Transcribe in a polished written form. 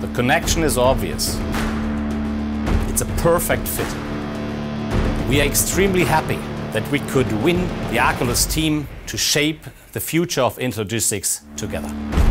The connection is obvious. It's a perfect fit. We are extremely happy that we could win the Arculus team to shape the future of intralogistics together.